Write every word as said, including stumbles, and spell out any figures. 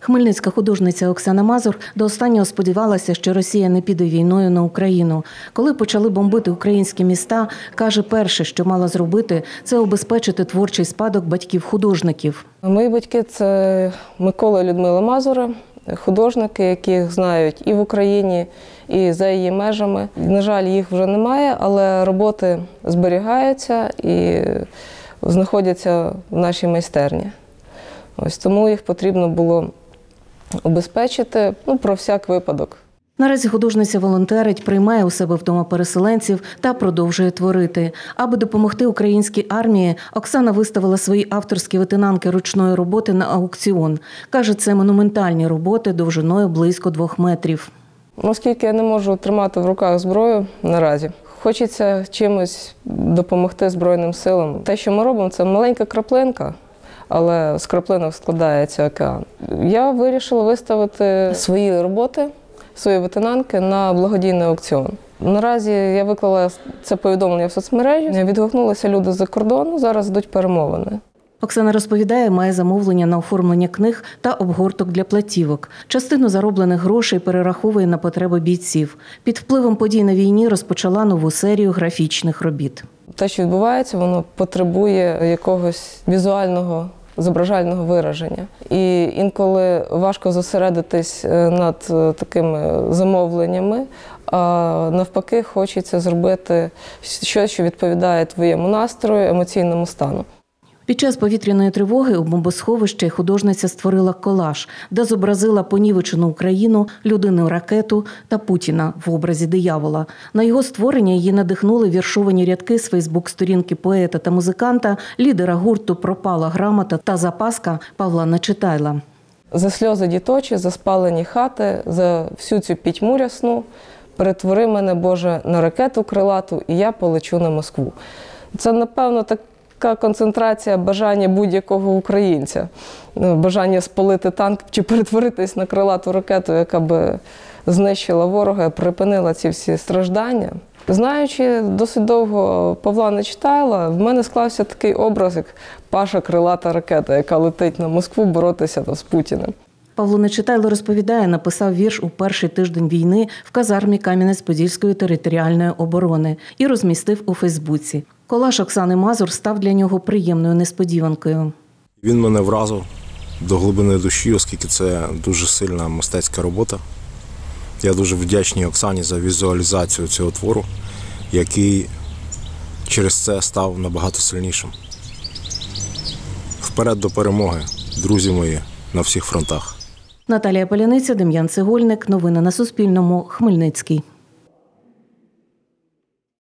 Хмельницька художниця Оксана Мазур до останнього сподівалася, що Росія не піде війною на Україну. Коли почали бомбити українські міста, каже, перше, що мала зробити, це обезпечити творчий спадок батьків-художників. Мої батьки – це Микола і Людмила Мазури, художники, яких знають і в Україні, і за її межами. На жаль, їх вже немає, але роботи зберігаються і знаходяться в нашій майстерні. Ось тому їх потрібно було обезпечити, ну, про всяк випадок. Наразі художниця волонтерить, приймає у себе вдома переселенців та продовжує творити. Аби допомогти українській армії, Оксана виставила свої авторські витинанки ручної роботи на аукціон. Каже, це монументальні роботи довжиною близько двох метрів. Оскільки я не можу тримати в руках зброю наразі, хочеться чимось допомогти Збройним силам. Те, що ми робимо, це маленька краплинка, але з краплинок складається океан. Я вирішила виставити свої роботи, свої витинанки на благодійний аукціон. Наразі я виклала це повідомлення в соцмережі, відгукнулися люди з-за кордону, зараз йдуть перемовини. Оксана розповідає, має замовлення на оформлення книг та обгорток для платівок. Частину зароблених грошей перераховує на потреби бійців. Під впливом подій на війні розпочала нову серію графічних робіт. Те, що відбувається, воно потребує якогось візуального, зображального вираження. І інколи важко зосередитись над такими замовленнями, а навпаки хочеться зробити щось, що відповідає твоєму настрою, емоційному стану. Під час повітряної тривоги у бомбосховищі художниця створила колаж, де зобразила понівечену Україну, людину-ракету та Путіна в образі диявола. На його створення її надихнули віршовані рядки з фейсбук-сторінки поета та музиканта, лідера гурту «Пропала грамота» та запаска Павла Нечитайла. За сльози діточі, за спалені хати, за всю цю пітьму рясну перетвори мене, Боже, на ракету крилату, і я полечу на Москву. Це, напевно, так така концентрація бажання будь-якого українця. Бажання спалити танк чи перетворитись на крилату ракету, яка би знищила ворога, припинила ці всі страждання. Знаючи досить довго Павла Нечитайла, в мене склався такий образ, як Паша крилата ракета, яка летить на Москву боротися з Путіним. Павло Нечитайло розповідає, написав вірш у перший тиждень війни в казармі Кам'янець-Подільської територіальної оборони і розмістив у Фейсбуці. Колаж Оксани Мазур став для нього приємною несподіванкою. Він мене вразив до глибини душі, оскільки це дуже сильна мистецька робота. Я дуже вдячний Оксані за візуалізацію цього твору, який через це став набагато сильнішим. Вперед до перемоги, друзі мої, на всіх фронтах. Наталія Поляниця, Дем'ян Цегольник. Новини на Суспільному. Хмельницький.